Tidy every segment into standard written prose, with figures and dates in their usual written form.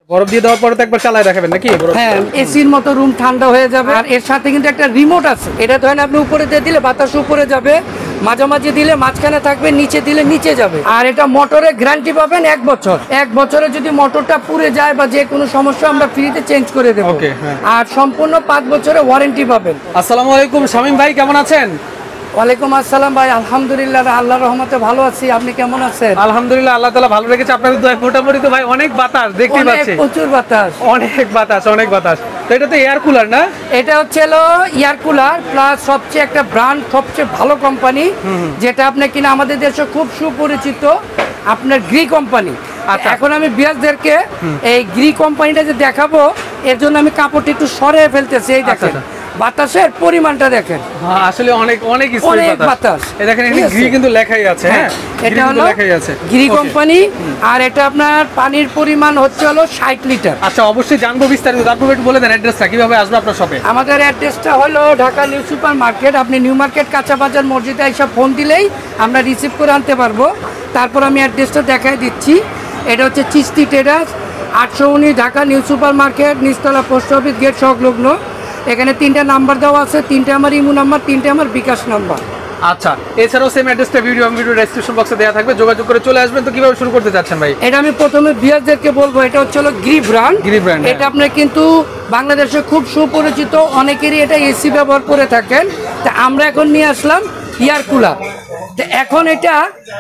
বরফ দিয়ে দেওয়ার পরে তো একবার চালায় রাখবেন নাকি? হ্যাঁ, এসির মতো রুম ঠান্ডা হয়ে যাবে। আর এর সাথে কিন্তু একটা রিমোট আছে, এটা ধরেন আপনি উপরে দিয়ে দিলে বাতাস উপরে যাবে, মাঝামাঝি দিলে মাঝখানে থাকবে, নিচে দিলে নিচে যাবে। আর এটা মোটরের গ্যারান্টি পাবেন 1 বছর। 1 বছরে যদি মোটরটা পুড়ে যায় বা যে কোনো সমস্যা আমরা ফ্রিতে চেঞ্জ করে দেবো। আর সম্পূর্ণ 5 বছরের ওয়ারেন্টি পাবেন। আসসালামু আলাইকুম শামীম ভাই, কেমন আছেন? ওয়ালাইকুম আসসালাম ভাই, আলহামদুলিল্লাহ আল্লাহর রহমতে ভালো আছি। আপনি কেমন আছেন? আলহামদুলিল্লাহ, আল্লাহ তাআলা ভালো রেখেছে। আপনাদের দোয়ায় মোটামুটি তো ভাই অনেক বাতাস দেখতে পাচ্ছি, প্রচুর বাতাস, অনেক বাতাস। তো এটা তো এয়ার কুলার না? এটা হচ্ছে এয়ার কুলার প্লাস সবচেয়ে একটা ব্র্যান্ড, সবচেয়ে ভালো কোম্পানি, যেটা আপনি কিনা আমাদের দেশে খুব সুপরিচিত, আপনার গ্রি কোম্পানি। এখন আমি বিয়াসদেরকে এই গ্রি কোম্পানিটা যে দেখাবো, এর জন্য আমি কাপড়টা একটু সরিয়ে ফেলতেছি। এই দেখেন বাতাসের পরিমাণটা দেখেন, আসলে অনেক বাতাস। এই দেখেন এখানে গ্রি কিন্তু লেখাই আছে। হ্যাঁ, এটা হলো গ্রি কোম্পানি। আর এটা আপনার পানির পরিমাণ হচ্ছে 60 লিটার। আচ্ছা, অবশ্যই জানবো বিস্তারিত। তারপর একটু বলে দেন অ্যাড্রেসটা, কিভাবে আসবে আপনার শপে? আমাদের অ্যাড্রেসটা হলো ঢাকা নিউ সুপার মার্কেট। আপনি নিউ মার্কেট কাঁচা বাজার মসজিদে এসে ফোন দিলেই আমরা রিসিভ করে আনতে পারবো। তারপর আমি অ্যাড্রেসটা দেখাই দিচ্ছি। এটা হচ্ছে Chishti traders, 819 Dhaka new super market, নিচতলা পোস্ট অফিস গেট সংলগ্ন। এখানে 3টা নাম্বার দেওয়া আছে, 3টা আমার ইমো নাম্বার, 3টা আমার বিকাশ নাম্বার। আচ্ছা, এছাড়াও সেম অ্যাড্রেসটা ভিডিও ডেসক্রিপশন বক্সে দেওয়া থাকবে, যোগাযোগ করে চলে আসবেন। তো কিভাবে শুরু করতে যাচ্ছেন ভাই? এটা আমি প্রথমে বিয়ারদেরকে বলবো, এটা হচ্ছে গ্রি ব্র্যান্ড। এটা আপনার কিন্তু বাংলাদেশে খুব সুপরিচিত, অনেকেরই এটা এসি ব্যবহার করে থাকেন। তা আমরা এখন নিয়ে আসলাম এয়ার কুলার। এখন এটা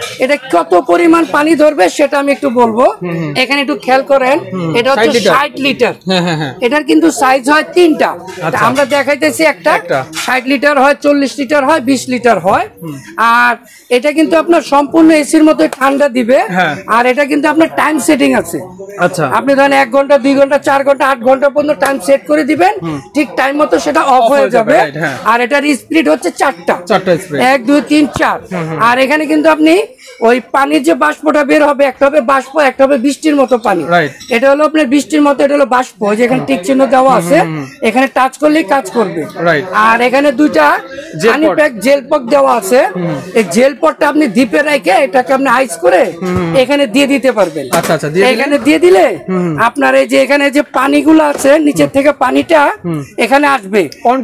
কত পরিমাণ পানি ধরবে সেটা আমি একটু বলবো। এখানে একটু খেয়াল করেন, এটা হচ্ছে 60 লিটার। এটার কিন্তু সাইজ হয় 3টা। আমরা দেখাইতেছি একটা 60 লিটার হয়, 40 লিটার হয়, 20 লিটার হয়। আর এটা কিন্তু আপনার সম্পূর্ণ এসির মতো ঠান্ডা দিবে। আর এটা কিন্তু আপনার টাইম সেটিং আছে। আচ্ছা, আপনি ধরেন 1 ঘন্টা, 2 ঘন্টা, 4 ঘন্টা, 8 ঘন্টা পর্যন্ত টাইম সেট করে দিবেন, ঠিক টাইম মতো সেটা অফ হয়ে যাবে। আর এটার স্পিড হচ্ছে 4টা, 1 2 3 4। আর এখানে কিন্তু আপনি ওই পানির যে বাষ্পটা বের হবে, একটা হবে বাষ্প, একটা হবে বৃষ্টির মতো পানি। এটা হলো আপনার বৃষ্টির মতো, এটা হলো বাষ্প। যেখানে টিক চিহ্ন দেওয়া আছে, এখানে টাচ করলেই কাজ করবে। আর এখানে 2টা হানি প্যাক জেল পক দেওয়া আছে। এই জেল পকটা আপনি ডিপে রেখে এটাকে আপনি আইস করে এখানে দিয়ে দিতে পারবেন। এখানে দিয়ে দিলে আপনার এই যে এখানে যে পানিগুলো আছে, নিচের থেকে পানিটা এখানে আসবে,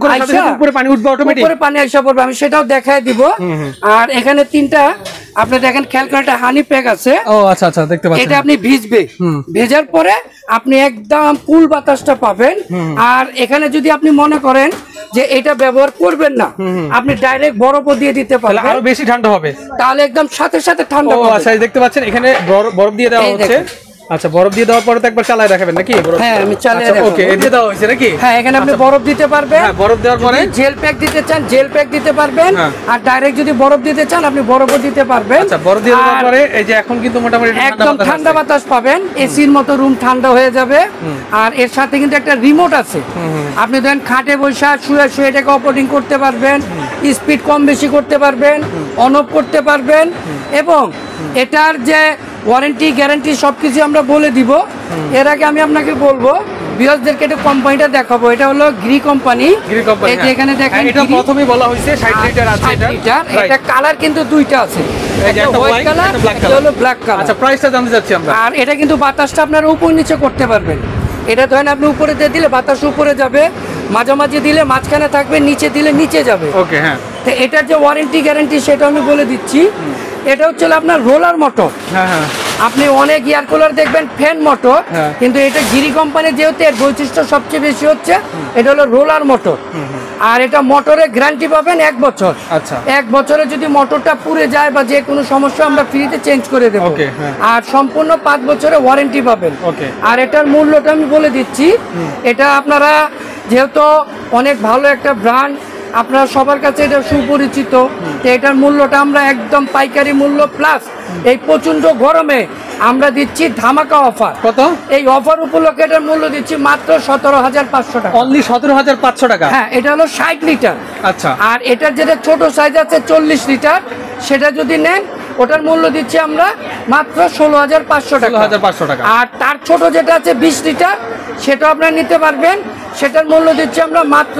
উপরে পানি উঠবে, অটোমেটিক উপরে পানি আসা পড়বে। আমি সেটাও দেখাই দিব। আর এখানে 3টা আপনি দেখেন খেয়াল করে একটা হানি প্যাক আছে। আচ্ছা, দেখতে পাচ্ছেন। এটা আপনি ভিজবে, ভেজার পরে আপনি একদম কুল বাতাসটা পাবেন। আর এখানে যদি আপনি মনে করেন যে এটা ব্যবহার করবেন না, আপনি ডাইরেক্ট বরফও দিয়ে দিতে পারবেন, আরো বেশি ঠান্ডা হবে, তাহলে একদম সাথে সাথে ঠান্ডা হবে। আচ্ছা, দেখতে পাচ্ছেন এখানে বরফ দিয়ে দেওয়া হচ্ছে। আচ্ছা, বরফ দিয়ে দেওয়ার পরে তো একবার চালায় রাখবেন নাকি? হ্যাঁ, আমি চালিয়ে রাখবো। ওকে, এটা দেওয়া হয়েছে নাকি? হ্যাঁ, এখানে আপনি বরফ দিতে পারবেন। হ্যাঁ, বরফ দেওয়ার পরে জেল প্যাক দিতে চান, জেল প্যাক দিতে পারবেন। আর ডাইরেক্ট যদি বরফ দিতে চান, আপনি বরফও দিতে পারবেন। আচ্ছা, বরফ দিয়ে দেওয়ার পরে এই যে এখন কিন্তু মোটামুটি একদম ঠান্ডা বাতাস পাবেন, এসির মতো রুম ঠান্ডা হয়ে যাবে। আর এর সাথে কিন্তু একটা রিমোট আছে। আপনি ধরেন খাটে বসে শুয়ে এটাকে অপারেটিং করতে পারবেন, স্পিড কম বেশি করতে পারবেন, অন অফ করতে পারবেন। এবং এটার যে ওয়ারেন্টি গ্যারান্টি সবকিছু আমরা বলে দিব। এর আগে আমি আপনাকে বলবো বিয়াসদেরকে একটা কোম্পানিটা দেখাবো। এটা হলো গ্রি কোম্পানি। এই যে এখানে দেখেন, এটা প্রথমেই বলা হয়েছে 60 লিটার আছে। এটা কালার কিন্তু 2টা আছে, একটা হোয়াইট কালার, একটা হলো ব্ল্যাক কালার। আচ্ছা, প্রাইসটা জানতে চাচ্ছি আমরা। আর এটা কিন্তু বাতাসটা আপনারা উপর নিচে করতে পারবেন। এটা ধরেন আপনি উপরে দিয়ে দিলে বাতাস উপরে যাবে, মাঝামাঝি দিলে মাঝখানে থাকবে, নিচে দিলে নিচে যাবে। ওকে, হ্যাঁ। তো এটার যে ওয়ারেন্টি গ্যারান্টি সেটা আমি বলে দিচ্ছি। এটা হচ্ছে আপনার রোলার মোটর। আপনি অনেক এয়ার কুলার দেখবেন ফ্যান মোটর, কিন্তু এটা গিরি কোম্পানি যেহেতু এর বৈশিষ্ট্য সবচেয়ে বেশি হচ্ছে, এটা হলো রোলার মোটর। আর এটা মোটরের গ্যারান্টি পাবেন 1 বছর। আচ্ছা, 1 বছরে যদি মোটরটা পুড়ে যায় বা যে কোনো সমস্যা আমরা ফ্রিতে চেঞ্জ করে দেবো। আর সম্পূর্ণ 5 বছরের ওয়ারেন্টি পাবেন। আর এটার মূল্যটা আমি বলে দিচ্ছি। এটা আপনারা যেহেতু অনেক ভালো একটা ব্র্যান্ড, আপনারা সবার কাছে এটা সুপরিচিত, তো এটার মূল্যটা আমরা একদম পাইকারি মূল্য প্লাস এই প্রচন্ড গরমে আমরা দিচ্ছি ধামাকা অফার। কত? এই অফার উপলক্ষে এটার মূল্য দিচ্ছি মাত্র 17,500 টাকা। অনলি 17,500 টাকা? হ্যাঁ, এটা হলো 60 লিটার। আচ্ছা, আর এটার যেটা ছোট সাইজ আছে 40 লিটার, সেটা যদি নেন ওটার মূল্য দিচ্ছি আমরা মাত্র 16,500 টাকা। আর তার ছোট যেটা আছে 20 লিটার, সেটা আপনারা নিতে পারবেন, সেটার মূল্য দিচ্ছি আমরা মাত্র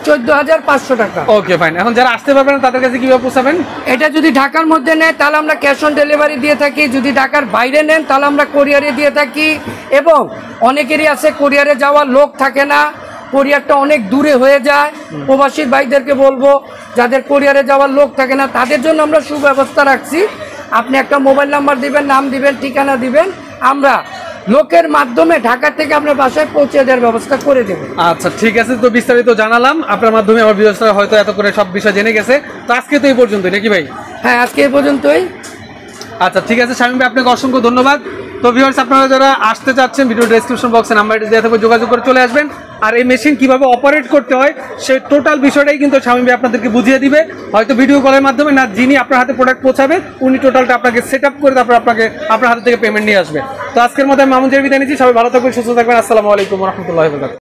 14,500 টাকা। Okay fine. এখন যারা আসতে পারবেন না তাদের কাছে কিভাবে পৌঁছাবেন? এটা যদি ঢাকার মধ্যে নেয় তাহলে আমরা ক্যাশ অন ডেলিভারি দিয়ে থাকি, যদি ঢাকার বাইরে নেন তাহলে আমরা কোরিয়ারে দিয়ে থাকি। এবং অনেকেরই আছে কোরিয়ারে যাওয়ার লোক থাকে না, কোরিয়ারটা অনেক দূরে হয়ে যায়। প্রবাসী ভাইদেরকে বলবো যাদের কোরিয়ারে যাওয়ার লোক থাকে না তাদের জন্য আমরা সুব্যবস্থা রাখছি। আপনি একটা মোবাইল নাম্বার দিবেন, নাম দিবেন, ঠিকানা দিবেন, আমরা লোকের মাধ্যমে ঢাকা থেকে আপনার বাসায় পৌঁছে দেওয়ার ব্যবস্থা করে দেব। আচ্ছা ঠিক আছে, তো বিস্তারিত জানালাম আপনার মাধ্যমে, আমার ভিউয়ার্সরা হয়তো এত করে সব বিষয় জেনে গেছে। তো আজকে তো এই পর্যন্ত নাকি ভাই? হ্যাঁ, আজকে এই পর্যন্তই। আচ্ছা ঠিক আছে শামীম ভাই, আপনাকে অসংখ্য ধন্যবাদ। তো ভিউয়ার্স, আপনারা যারা আসতে চাচ্ছেন ভিডিও ডেসক্রিপশন বক্সে নাম্বারটি দেওয়া থাকবে, যোগাযোগ করে চলে আসবেন। আর এই মেশিন কিভাবে অপারেট করতে হয় সেই টোটাল বিষয়টাই কিন্তু শামীম ভাই আপনাদেরকে বুঝিয়ে দিবে, হয়তো ভিডিও কলের মাধ্যমে না। যিনি আপনার হাতে প্রোডাক্ট পৌঁছাবে উনি টোটালটা আপনাকে সেট আপ করে তারপর আপনাকে আপনার হাতে থেকে পেমেন্ট নিয়ে আসবে। তো আজকের মতো আমি মামুন জের বিদায় নিচ্ছি। সবাই ভালো থাকবেন, সুস্থ থাকবেন। আসসালামু আলাইকুম ওয়া রাহমাতুল্লাহি ওয়া বারাকাতুহু।